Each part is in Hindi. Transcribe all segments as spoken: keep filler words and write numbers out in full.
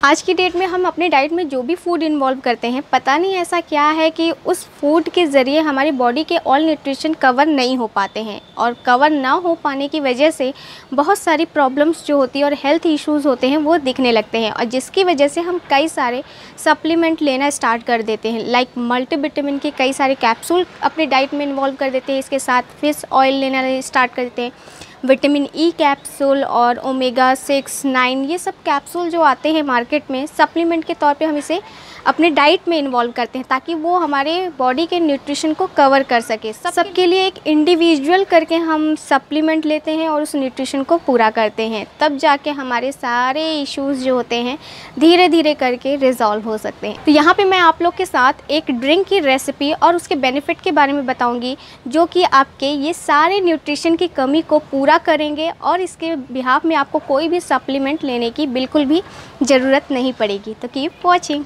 आज की डेट में हम अपने डाइट में जो भी फूड इन्वॉल्व करते हैं, पता नहीं ऐसा क्या है कि उस फूड के ज़रिए हमारी बॉडी के ऑल न्यूट्रिशन कवर नहीं हो पाते हैं और कवर ना हो पाने की वजह से बहुत सारी प्रॉब्लम्स जो होती है और हेल्थ इश्यूज़ होते हैं वो दिखने लगते हैं, और जिसकी वजह से हम कई सारे सप्लीमेंट लेना स्टार्ट कर देते हैं। लाइक मल्टीविटामिन के कई सारे कैप्सूल अपने डाइट में इन्वॉल्व कर देते हैं, इसके साथ फिश ऑयल लेना स्टार्ट कर देते हैं, विटामिन ई कैप्सूल और ओमेगा सिक्स नाइन, ये सब कैप्सूल जो आते हैं मार्केट में सप्लीमेंट के तौर पे हम इसे अपने डाइट में इन्वॉल्व करते हैं ताकि वो हमारे बॉडी के न्यूट्रिशन को कवर कर सके। सब सबके लिए एक इंडिविजुअल करके हम सप्लीमेंट लेते हैं और उस न्यूट्रिशन को पूरा करते हैं, तब जाके हमारे सारे इश्यूज़ जो होते हैं धीरे धीरे करके रिजॉल्व हो सकते हैं। तो यहाँ पे मैं आप लोग के साथ एक ड्रिंक की रेसिपी और उसके बेनिफिट के बारे में बताऊँगी, जो कि आपके ये सारे न्यूट्रिशन की कमी को पूरा करेंगे और इसके बिहाफ में आपको कोई भी सप्लीमेंट लेने की बिल्कुल भी ज़रूरत नहीं पड़ेगी। तो keep watching.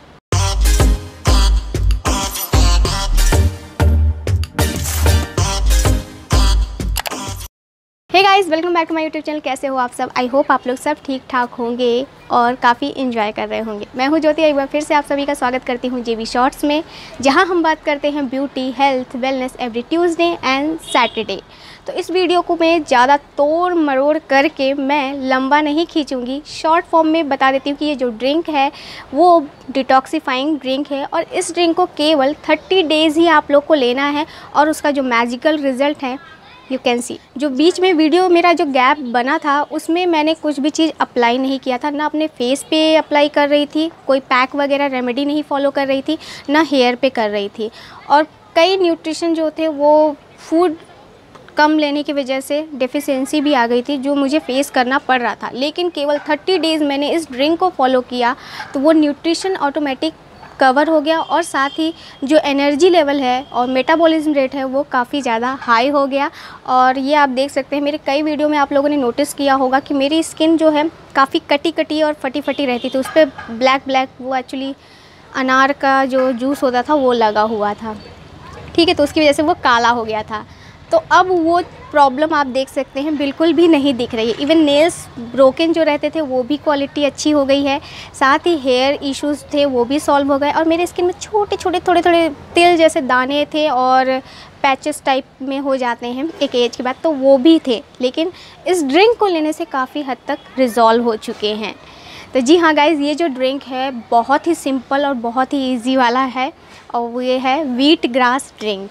Hey guys, welcome back to my YouTube channel. कैसे हो आप सब? आई होप आप लोग सब ठीक ठाक होंगे और काफ़ी इन्जॉय कर रहे होंगे। मैं हूं ज्योति, एक बार फिर से आप सभी का स्वागत करती हूं जेबी शॉर्ट्स में, जहां हम बात करते हैं beauty, health, wellness every Tuesday and Saturday. तो इस वीडियो को मैं ज़्यादा तोड़ मरोड़ करके मैं लंबा नहीं खींचूंगी, शॉर्ट फॉर्म में बता देती हूँ कि ये जो ड्रिंक है वो डिटॉक्सिफाइंग ड्रिंक है और इस ड्रिंक को केवल थर्टी डेज़ ही आप लोग को लेना है और उसका जो मैजिकल रिज़ल्ट है यू कैन सी। जो बीच में वीडियो मेरा जो गैप बना था उसमें मैंने कुछ भी चीज़ अप्लाई नहीं किया था, ना अपने फेस पे अप्लाई कर रही थी, कोई पैक वगैरह रेमेडी नहीं फॉलो कर रही थी, ना हेयर पे कर रही थी, और कई न्यूट्रिशन जो थे वो फूड कम लेने की वजह से डेफिशिएंसी भी आ गई थी जो मुझे फेस करना पड़ रहा था। लेकिन केवल थर्टी डेज़ मैंने इस ड्रिंक को फॉलो किया तो वो न्यूट्रिशन ऑटोमेटिक कवर हो गया और साथ ही जो एनर्जी लेवल है और मेटाबॉलिज्म रेट है वो काफ़ी ज़्यादा हाई हो गया। और ये आप देख सकते हैं, मेरे कई वीडियो में आप लोगों ने नोटिस किया होगा कि मेरी स्किन जो है काफ़ी कटी कटी और फटी फटी रहती थी, उस पर ब्लैक ब्लैक वो एक्चुअली अनार का जो जूस होता था वो लगा हुआ था, ठीक है, तो उसकी वजह से वो काला हो गया था। तो अब वो प्रॉब्लम आप देख सकते हैं बिल्कुल भी नहीं दिख रही है। इवन नेल्स ब्रोकन जो रहते थे वो भी क्वालिटी अच्छी हो गई है, साथ ही हेयर इश्यूज़ थे वो भी सॉल्व हो गए और मेरे स्किन में छोटे छोटे थोड़े थोड़े तिल जैसे दाने थे और पैचेस टाइप में हो जाते हैं एक एज के बाद, तो वो भी थे, लेकिन इस ड्रिंक को लेने से काफ़ी हद तक रिजॉल्व हो चुके हैं। तो जी हाँ गाइज़, ये जो ड्रिंक है बहुत ही सिंपल और बहुत ही ईजी वाला है और वो ये है wheat grass drink.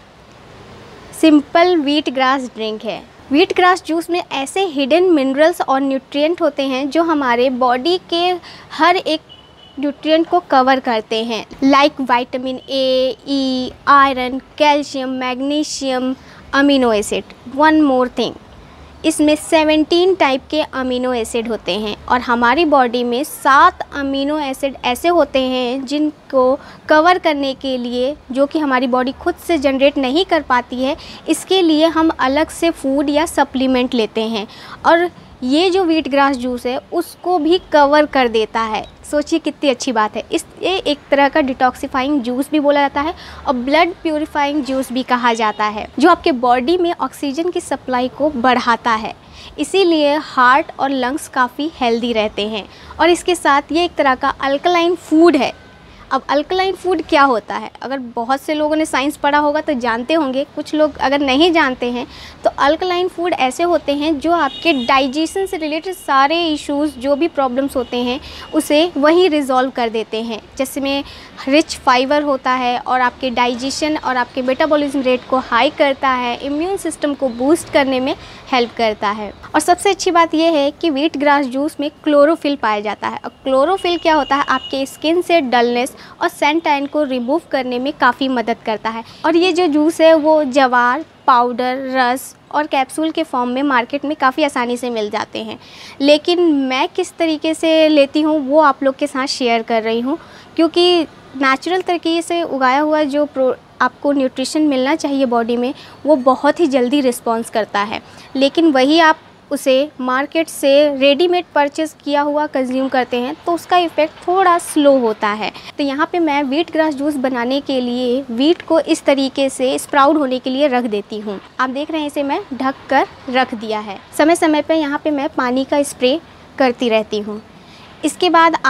Simple wheat grass drink है। व्हीट ग्रास जूस में ऐसे हिडन मिनरल्स और न्यूट्रिएंट होते हैं जो हमारे बॉडी के हर एक न्यूट्रिएंट को कवर करते हैं, like vitamin A, E, iron, calcium, magnesium, amino acid. One more thing, इसमें सेवनटीन टाइप के अमीनो एसिड होते हैं और हमारी बॉडी में सात अमीनो एसिड ऐसे होते हैं जिनको कवर करने के लिए, जो कि हमारी बॉडी खुद से जनरेट नहीं कर पाती है, इसके लिए हम अलग से फूड या सप्लीमेंट लेते हैं और ये जो व्हीट ग्रास जूस है उसको भी कवर कर देता है। सोचिए कितनी अच्छी बात है। इस ये एक तरह का डिटॉक्सिफाइंग जूस भी बोला जाता है और ब्लड प्यूरिफाइंग जूस भी कहा जाता है, जो आपके बॉडी में ऑक्सीजन की सप्लाई को बढ़ाता है, इसीलिए हार्ट और लंग्स काफ़ी हेल्दी रहते हैं। और इसके साथ ये एक तरह का अल्कलाइन फूड है। अब अल्कलाइन फूड क्या होता है? अगर बहुत से लोगों ने साइंस पढ़ा होगा तो जानते होंगे, कुछ लोग अगर नहीं जानते हैं तो अल्कलाइन फूड ऐसे होते हैं जो आपके डाइजेशन से रिलेटेड सारे इश्यूज़, जो भी प्रॉब्लम्स होते हैं उसे वहीं रिजॉल्व कर देते हैं। जैसे में रिच फाइबर होता है और आपके डाइजेशन और आपके मेटाबॉलिज्म रेट को हाई करता है, इम्यून सिस्टम को बूस्ट करने में हेल्प करता है। और सबसे अच्छी बात यह है कि व्हीट ग्रास जूस में क्लोरोफिल पाया जाता है और क्लोरोफिल क्या होता है, आपके स्किन से डलनेस और सैन टैन को रिमूव करने में काफ़ी मदद करता है। और ये जो जूस है वो जवार, पाउडर, रस और कैप्सूल के फॉर्म में मार्केट में काफ़ी आसानी से मिल जाते हैं, लेकिन मैं किस तरीके से लेती हूँ वो आप लोग के साथ शेयर कर रही हूँ, क्योंकि नेचुरल तरीके से उगाया हुआ जो प्रो आपको न्यूट्रिशन मिलना चाहिए बॉडी में वो बहुत ही जल्दी रिस्पॉन्स करता है, लेकिन वही आप उसे मार्केट से रेडीमेड परचेज़ किया हुआ कंज्यूम करते हैं तो उसका इफ़ेक्ट थोड़ा स्लो होता है। तो यहाँ पे मैं व्हीट ग्रास जूस बनाने के लिए व्हीट को इस तरीके से स्प्राउट होने के लिए रख देती हूँ। आप देख रहे हैं इसे मैं ढक कर रख दिया है। समय समय पे यहाँ पे मैं पानी का स्प्रे करती रहती हूँ। इसके बाद आप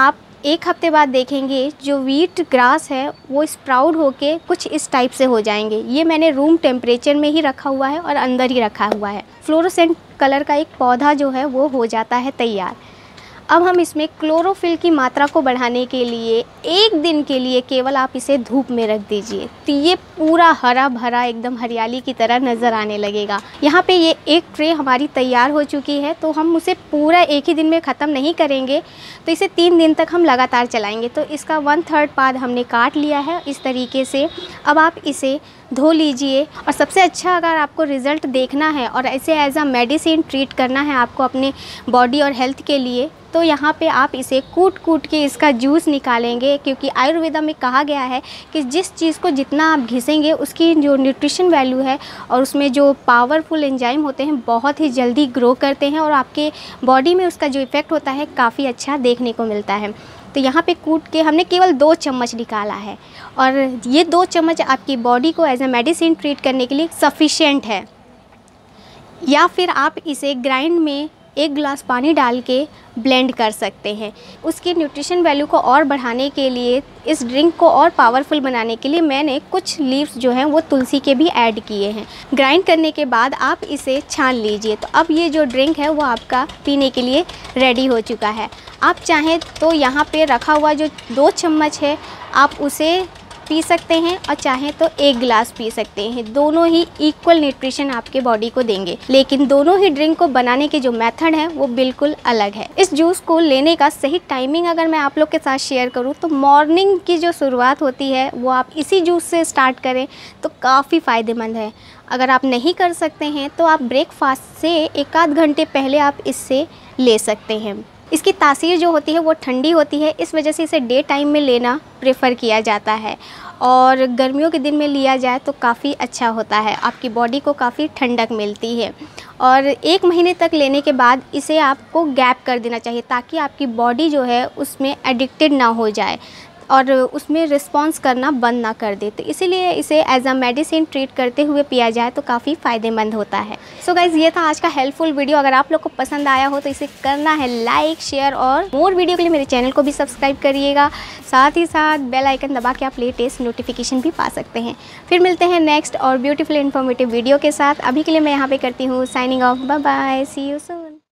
एक हफ्ते बाद देखेंगे जो व्हीट ग्रास है वो स्प्राउड होके कुछ इस टाइप से हो जाएंगे। ये मैंने रूम टेम्परेचर में ही रखा हुआ है और अंदर ही रखा हुआ है। फ्लोरोसेंट कलर का एक पौधा जो है वो हो जाता है तैयार। अब हम इसमें क्लोरोफिल की मात्रा को बढ़ाने के लिए एक दिन के लिए केवल आप इसे धूप में रख दीजिए, तो ये पूरा हरा भरा एकदम हरियाली की तरह नज़र आने लगेगा। यहाँ पे ये एक ट्रे हमारी तैयार हो चुकी है, तो हम उसे पूरा एक ही दिन में ख़त्म नहीं करेंगे, तो इसे तीन दिन तक हम लगातार चलाएंगे। तो इसका वन थर्ड पाद हमने काट लिया है इस तरीके से। अब आप इसे धो लीजिए, और सबसे अच्छा अगर आपको रिज़ल्ट देखना है और ऐसे एज अ मेडिसिन ट्रीट करना है आपको अपने बॉडी और हेल्थ के लिए, तो यहाँ पे आप इसे कूट कूट के इसका जूस निकालेंगे, क्योंकि आयुर्वेदा में कहा गया है कि जिस चीज़ को जितना आप घिसेंगे उसकी जो न्यूट्रिशन वैल्यू है और उसमें जो पावरफुल एंजाइम होते हैं बहुत ही जल्दी ग्रो करते हैं, और आपके बॉडी में उसका जो इफ़ेक्ट होता है काफ़ी अच्छा देखने को मिलता है। तो यहाँ पे कूट के हमने केवल दो चम्मच निकाला है, और ये दो चम्मच आपकी बॉडी को एज अ मेडिसिन ट्रीट करने के लिए सफिशिएंट है। या फिर आप इसे ग्राइंड में एक गिलास पानी डाल के ब्लेंड कर सकते हैं। उसकी न्यूट्रिशन वैल्यू को और बढ़ाने के लिए, इस ड्रिंक को और पावरफुल बनाने के लिए मैंने कुछ लीव्स जो हैं वो तुलसी के भी ऐड किए हैं। ग्राइंड करने के बाद आप इसे छान लीजिए। तो अब ये जो ड्रिंक है वो आपका पीने के लिए रेडी हो चुका है। आप चाहें तो यहाँ पे रखा हुआ जो दो चम्मच है आप उसे पी सकते हैं, और चाहें तो एक गिलास पी सकते हैं। दोनों ही इक्वल न्यूट्रिशन आपके बॉडी को देंगे, लेकिन दोनों ही ड्रिंक को बनाने के जो मेथड है वो बिल्कुल अलग है। इस जूस को लेने का सही टाइमिंग अगर मैं आप लोग के साथ शेयर करूँ तो मॉर्निंग की जो शुरुआत होती है वो आप इसी जूस से स्टार्ट करें तो काफ़ी फ़ायदेमंद है। अगर आप नहीं कर सकते हैं तो आप ब्रेकफास्ट से एक आध घंटे पहले आप इससे ले सकते हैं। इसकी तासीर जो होती है वो ठंडी होती है, इस वजह से इसे डे टाइम में लेना प्रेफर किया जाता है, और गर्मियों के दिन में लिया जाए तो काफ़ी अच्छा होता है, आपकी बॉडी को काफ़ी ठंडक मिलती है। और एक महीने तक लेने के बाद इसे आपको गैप कर देना चाहिए, ताकि आपकी बॉडी जो है उसमें एडिक्टेड ना हो जाए और उसमें रिस्पॉन्स करना बंद ना कर दे। तो इसीलिए इसे एज अ मेडिसिन ट्रीट करते हुए पिया जाए तो काफ़ी फ़ायदेमंद होता है। सो so गाइज़, ये था आज का हेल्पफुल वीडियो। अगर आप लोग को पसंद आया हो तो इसे करना है लाइक, शेयर, और मोर वीडियो के लिए मेरे चैनल को भी सब्सक्राइब करिएगा। साथ ही साथ बेल आइकन दबा के आप लेटेस्ट नोटिफिकेशन भी पा सकते हैं। फिर मिलते हैं नेक्स्ट और ब्यूटीफुल इन्फॉर्मेटिव वीडियो के साथ। अभी के लिए मैं यहाँ पर करती हूँ signing off. Bye bye, see you soon.